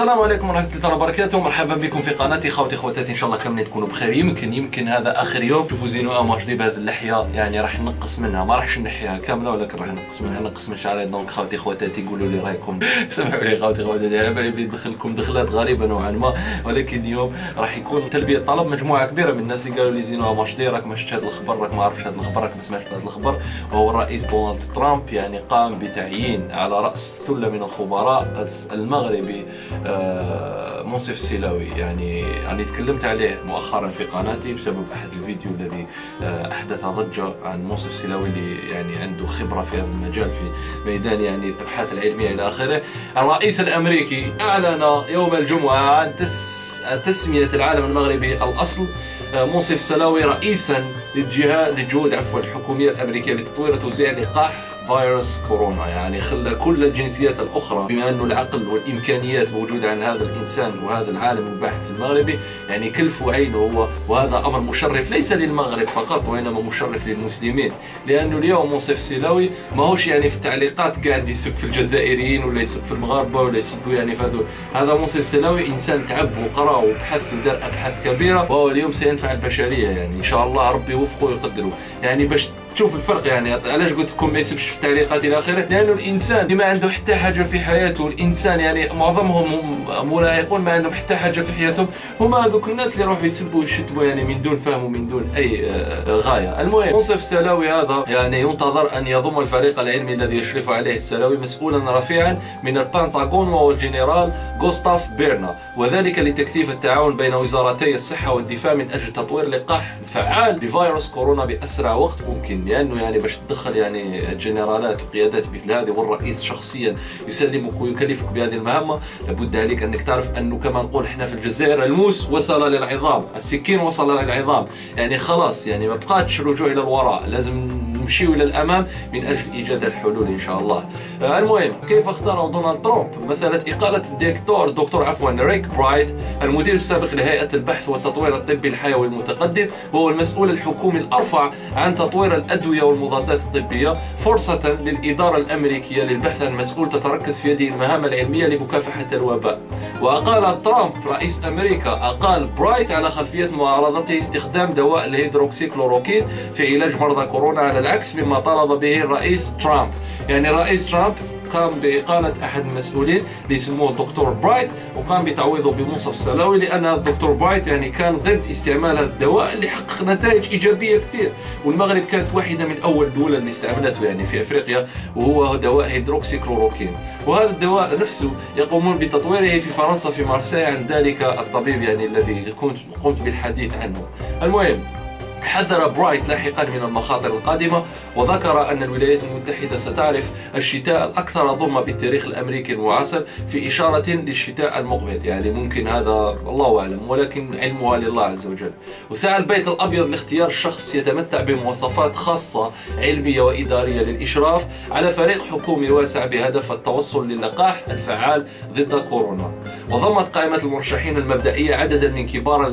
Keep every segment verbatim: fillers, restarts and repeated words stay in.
السلام عليكم ورحمة الله وبركاته، مرحبا بكم في قناتي خوتي خواتاتي، ان شاء الله كاملين تكونوا بخير. يمكن يمكن هذا اخر يوم شوفوا زينو اماش دي بهذه اللحية، يعني راح نقص منها، ما راحش نحيها كاملة ولكن راح نقص منها، نقص من شعري. دونك خوتي خواتاتي قولوا لي رايكم. سمحوا لي خوتي خواتاتي، على بالي بندخلكم دخلات غريبة نوعا ما، ولكن اليوم راح يكون تلبية طلب مجموعة كبيرة من الناس اللي قالوا لي زينو اماش دي راك ما شفتش هذا الخبر، راك ما عرفتش هذا الخبر، راك ما سمعتش هذا الخبر. وهو الرئيس دونالد ترامب يعني قام بتعيين على رأس ثلة من الخبراء المغربي آه منصف السلاوي. يعني يعني تكلمت عليه مؤخرا في قناتي بسبب احد الفيديو الذي احدث ضجه عن منصف السلاوي اللي يعني عنده خبره في هذا المجال في ميدان يعني الابحاث العلميه الى اخره. الرئيس الامريكي اعلن يوم الجمعه عن تس تسميه العالم المغربي الاصل منصف السلاوي رئيسا للجهات للجهود عفوا الحكوميه الامريكيه لتطوير وتوزيع لقاح فيروس كورونا. يعني خلى كل الجنسيات الاخرى بما انه العقل والامكانيات موجوده عند هذا الانسان وهذا العالم الباحث المغربي، يعني كلفوا عينه هو، وهذا امر مشرف ليس للمغرب فقط وانما مشرف للمسلمين، لانه اليوم منصف السلاوي ماهوش يعني في التعليقات قاعد يسب في الجزائريين ولا يسب في المغاربه ولا يسبوا يعني في هذول. هذا منصف السلاوي انسان تعب وقرا وبحث ودار ابحاث كبيره، وهو اليوم سينفع البشريه، يعني ان شاء الله ربي يوفقه ويقدره. يعني باش تشوف الفرق، يعني علاش قلت لكم ما يسبش في التعليقات الى اخره، لانه الانسان اللي ما عنده حتى حاجه في حياته، الانسان يعني معظمهم مراهقون ما عندهم حتى حاجه في حياتهم، هما هذوك الناس اللي يروحوا يسبوا ويشتموا يعني من دون فهم ومن دون اي غايه. المهم منصف السلاوي هذا يعني ينتظر ان يضم الفريق العلمي الذي يشرف عليه السلاوي مسؤولا رفيعا من البنتاغون وهو الجنرال غوستاف بيرنا، وذلك لتكثيف التعاون بين وزارتي الصحه والدفاع من اجل تطوير لقاح فعال لفيروس كورونا باسرع وقت ممكن. لانه يعني باش تدخل يعني الجنرالات وقيادات مثل هذه والرئيس شخصيا يسلمك ويكلفك بهذه المهمه، لابد عليك انك تعرف انه كما نقول احنا في الجزائر الموس وصل للعظام، السكين وصل للعظام، يعني خلاص يعني ما بقاتش رجوع الى الوراء، لازم نمشيو الى الامام من اجل ايجاد الحلول ان شاء الله. المهم كيف اختار دونالد ترامب مثلا اقاله الدكتور دكتور عفوا ريك برايت المدير السابق لهيئه البحث والتطوير الطبي الحيوي المتقدم، وهو المسؤول الحكومي الارفع عن تطوير الادويه والمضادات الطبيه، فرصه للاداره الامريكيه للبحث عن مسؤول تتركز في يده المهام العلميه لمكافحه الوباء. واقال ترامب رئيس امريكا اقال برايت على خلفيه معارضته استخدام دواء الهيدروكسيكلوروكين في علاج مرضى كورونا، على العكس مما طالب به الرئيس ترامب. يعني الرئيس ترامب قام بإقالة أحد المسؤولين اللي يسموه الدكتور برايت، وقام بتعويضه بمنصف السلاوي، لأن الدكتور برايت يعني كان ضد استعمال هذا الدواء اللي حقق نتائج إيجابية كثير، والمغرب كانت واحدة من أول الدول اللي استعملته يعني في أفريقيا، وهو دواء هيدروكسيكلوروكين. وهذا الدواء نفسه يقومون بتطويره في فرنسا في مارسيل عن ذلك الطبيب يعني الذي كنت قمت بالحديث عنه. المهم حذر برايت لاحقا من المخاطر القادمة، وذكر أن الولايات المتحدة ستعرف الشتاء الأكثر ظلمة بالتاريخ الأمريكي المعاصر، في إشارة للشتاء المقبل. يعني ممكن هذا الله أعلم، ولكن علمها لله عز وجل. وسعى البيت الأبيض لاختيار شخص يتمتع بمواصفات خاصة علمية وإدارية للإشراف على فريق حكومي واسع بهدف التوصل للقاح الفعال ضد كورونا. وضمت قائمة المرشحين المبدئية عددا من كبار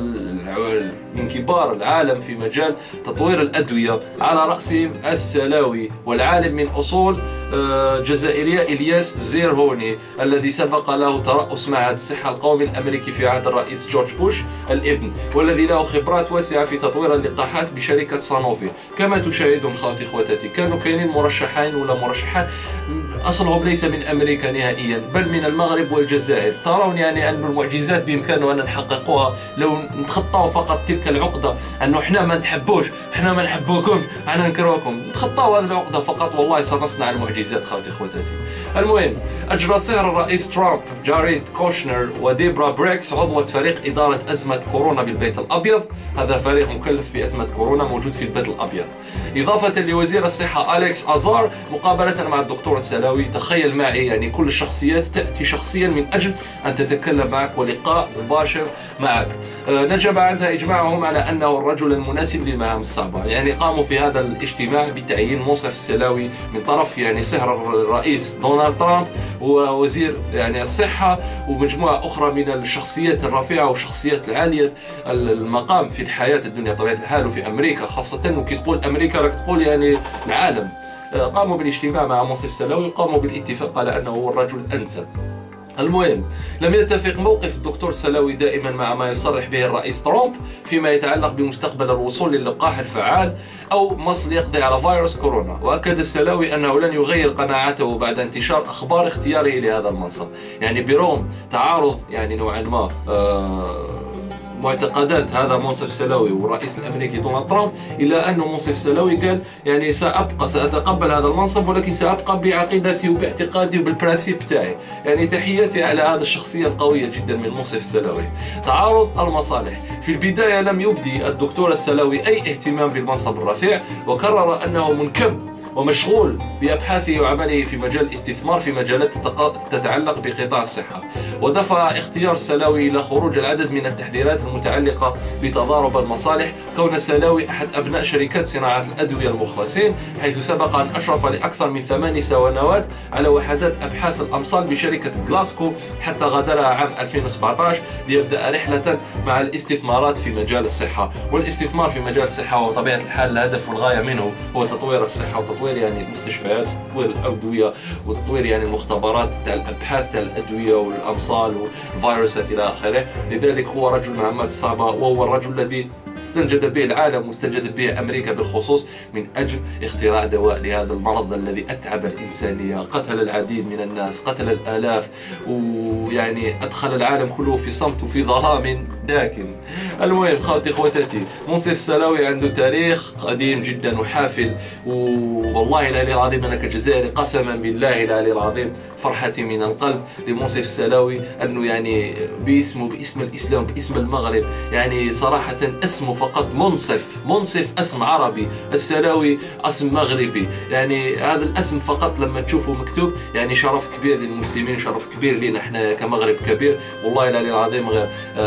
من كبار العالم في مجال تطوير الأدوية، على رأسهم السلاوي والعالم من أصول جزائرية إلياس زيرهوني الذي سبق له ترأس معهد الصحة القومي الأمريكي في عهد الرئيس جورج بوش الابن، والذي له خبرات واسعة في تطوير اللقاحات بشركة سانوفي. كما تشاهدون خواتي خواتاتي كانوا كاينين مرشحين ولا مرشحان أصلهم ليس من أمريكا نهائيا بل من المغرب والجزائر. ترون يعني أن المعجزات بإمكاننا أن نحققوها لو نتخطاو فقط تلك العقدة أنه إحنا ما نحبوش، إحنا ما نحبوكم، إحنا نكرهكم. نتخطاو هذه العقدة فقط والله سنصنع المعجزات خواتي خواتاتي. المهم أجرى سحر الرئيس ترامب جاريد كوشنر وديبرا بريكس عضوة فريق إدارة أزمة كورونا بالبيت الأبيض، هذا فريق مكلف بأزمة كورونا موجود في البيت الأبيض، إضافة لوزير الصحة أليكس أزار، مقابلة مع الدكتور السلاوي. تخيل معي يعني كل الشخصيات تأتي شخصيا من أجل أن تتكلم معك ولقاء مباشر معك. نجم عندها إجماعهم على أنه الرجل المناسب للمهام الصعبة. يعني قاموا في هذا الاجتماع بتعيين منصف السلاوي من طرف يعني سحر الرئيس دونالد ترامب ووزير يعني الصحة ومجموعة أخرى من الشخصيات الرفيعة والشخصيات العالية المقام في الحياة الدنيا بطبيعة الحال وفي أمريكا خاصة، وكي تقول أمريكا راك تقول يعني العالم. قاموا بالاجتماع مع منصف السلاوي وقاموا بالاتفاق على أنه هو الرجل الأنسب. المهم، لم يتفق موقف الدكتور السلاوي دائما مع ما يصرح به الرئيس ترامب فيما يتعلق بمستقبل الوصول للقاح الفعال أو مصل يقضي على فيروس كورونا. وأكد السلاوي أنه لن يغير قناعته بعد انتشار أخبار اختياره لهذا المنصب. يعني برغم تعارض يعني نوعا ما آه معتقدات هذا منصف السلاوي والرئيس الامريكي دونالد ترامب، الا انه منصف السلاوي قال يعني سابقى ساتقبل هذا المنصب، ولكن سابقى بعقيدتي وباعتقادي وبالبرانسيب تاعي. يعني تحياتي على هذه الشخصيه القويه جدا من منصف السلاوي. تعارض المصالح. في البدايه لم يبدي الدكتور السلاوي اي اهتمام بالمنصب الرفيع، وكرر انه منكب ومشغول بأبحاثه وعمله في مجال الاستثمار في مجالات تتعلق بقطاع الصحة. ودفع اختيار السلاوي إلى خروج العدد من التحذيرات المتعلقة بتضارب المصالح، كون السلاوي أحد أبناء شركات صناعة الأدوية المخلصين، حيث سبق أن أشرف لأكثر من ثمان سنوات على وحدات أبحاث الأمصال بشركة غلاسكو، حتى غادرها عام ألفين وسبعة عشر ليبدأ رحلة مع الاستثمارات في مجال الصحة. والاستثمار في مجال الصحة وطبيعة الحال الهدف والغاية منه هو تطوير الصحة وتطوير تطوير يعني المستشفيات وتطوير الأدوية وتطوير يعني المختبرات تاع الأبحاث تاع الأدوية والأمصال والفيروسات إلى آخره. لذلك هو رجل مهمات الصعبة، وهو الرجل الذي استنجد به العالم واستنجدت به أمريكا بالخصوص من أجل اختراع دواء لهذا المرض الذي أتعب الإنسانية، قتل العديد من الناس، قتل الآلاف، ويعني أدخل العالم كله في صمت وفي ظلام داكن. المهم خواتي خواتاتي، منصف السلاوي عنده تاريخ قديم جدا وحافل، والله العلي العظيم أنا كجزائري قسما بالله العلي العظيم فرحتي من القلب لمنصف السلاوي أنه يعني باسمه باسم الإسلام باسم المغرب، يعني صراحة اسمه فقط منصف، منصف اسم عربي، السلاوي اسم مغربي، يعني هذا الاسم فقط لما تشوفه مكتوب يعني شرف كبير للمسلمين، شرف كبير لنا احنا كمغرب كبير، والله العلي العظيم غير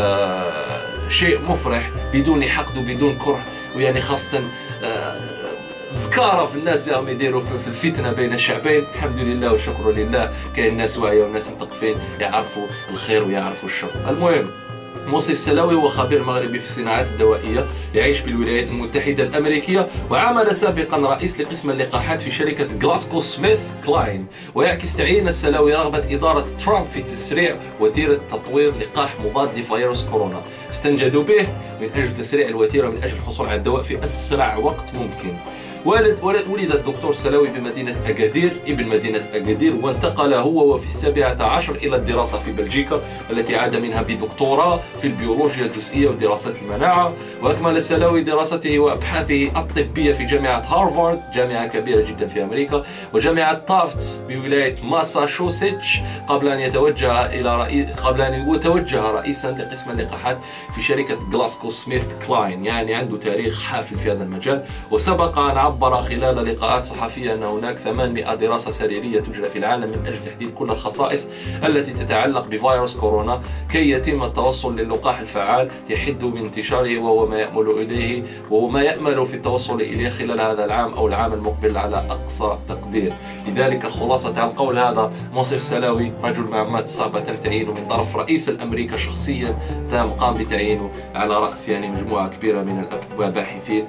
آه شيء مفرح بدون حقد وبدون كره، ويعني خاصة آه زكارة في الناس اللي هم يديروا في الفتنة بين الشعبين. الحمد لله والشكر لله كاين ناس واعية والناس مثقفين يعرفوا الخير ويعرفوا الشر. المهم منصف السلاوي هو خبير مغربي في الصناعات الدوائية، يعيش بالولايات المتحدة الأمريكية، وعمل سابقا رئيس لقسم اللقاحات في شركة غلاسكو سميث كلاين. ويعكس تعيين السلاوي رغبة إدارة ترامب في تسريع وتيرة تطوير لقاح مضاد لفيروس كورونا. استنجدوا به من أجل تسريع الوتيرة من أجل الحصول على الدواء في أسرع وقت ممكن. ولد ولد الدكتور السلاوي بمدينة أكادير ابن مدينة أكادير، وانتقل هو وفي السابعة عشر إلى الدراسة في بلجيكا التي عاد منها بدكتوراه في البيولوجيا الجزئية ودراسات المناعة. وأكمل السلاوي دراسته وأبحاثه الطبية في جامعة هارفارد، جامعة كبيرة جدا في أمريكا، وجامعة تافتس بولاية ماساتشوستس، قبل أن يتوجه إلى رئيس قبل أن يتوجه رئيسا لقسم اللقاحات في شركة غلاسكو سميث كلاين. يعني عنده تاريخ حافل في هذا المجال. وسبق أن عبر خلال لقاءات صحفية أن هناك ثمانمائة دراسة سريرية تجرى في العالم من أجل تحديد كل الخصائص التي تتعلق بفيروس كورونا كي يتم التوصل للقاح الفعال يحد من انتشاره، وهو ما يأمل إليه وهو ما يأمل في التوصل إليه خلال هذا العام أو العام المقبل على أقصى تقدير. لذلك الخلاصة على القول هذا منصف السلاوي رجل مهمات صعبة تم تعيينه من طرف رئيس الأمريكا شخصيا، تم قام بتعيينه على رأس يعني مجموعة كبيرة من الباحثين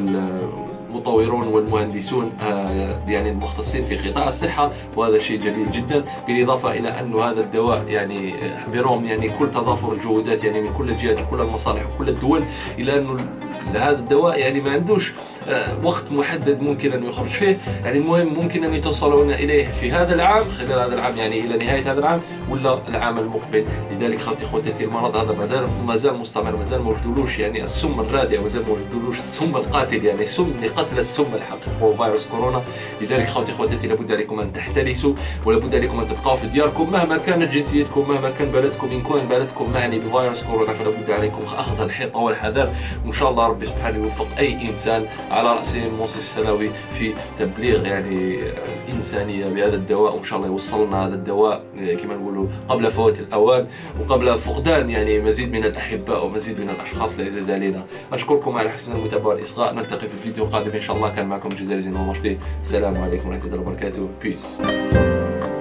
والمطورون والمهندسون يعني المختصين في قطاع الصحة، وهذا شيء جميل جدا. بالإضافة إلى أن هذا الدواء يعني برغم يعني كل تضافر الجهودات يعني من كل الجهات وكل المصالح وكل الدول، إلى أنه هذا الدواء يعني ما عندوش وقت محدد ممكن أن يخرج فيه. يعني المهم ممكن أن يتوصلون إليه في هذا العام، خلال هذا العام يعني إلى نهاية هذا العام ولا العام المقبل. لذلك خوتي خواتاتي المرض هذا ما زال مستمر، ما زال ما وجدولوش يعني السم الرادع، ما زال ما وجدولوش السم القاتل، يعني السم لقتل السم الحقيقي هو فيروس كورونا. لذلك خوتي خواتاتي لابد عليكم أن تحترسوا، ولابد عليكم أن تبقوا في دياركم مهما كانت جنسيتكم، مهما كان بلدكم. إن كان بلدكم معني بفيروس كورونا فلابد عليكم أخذ الحيطة والحذر، وإن شاء الله ربي سبحانه يوفق أي إنسان على رأسهم منصف السلاوي في تبليغ يعني الإنسانية بهذا الدواء، وإن شاء الله يوصلنا هذا الدواء كما نقولوا قبل فوات الأوان وقبل فقدان يعني مزيد من الأحباء ومزيد من الأشخاص العزاز علينا. أشكركم على حسن المتابعة والإصغاء، نلتقي في الفيديو القادم إن شاء الله. كان معكم الجزائري زين المرشدي، السلام عليكم ورحمة الله وبركاته. بيس.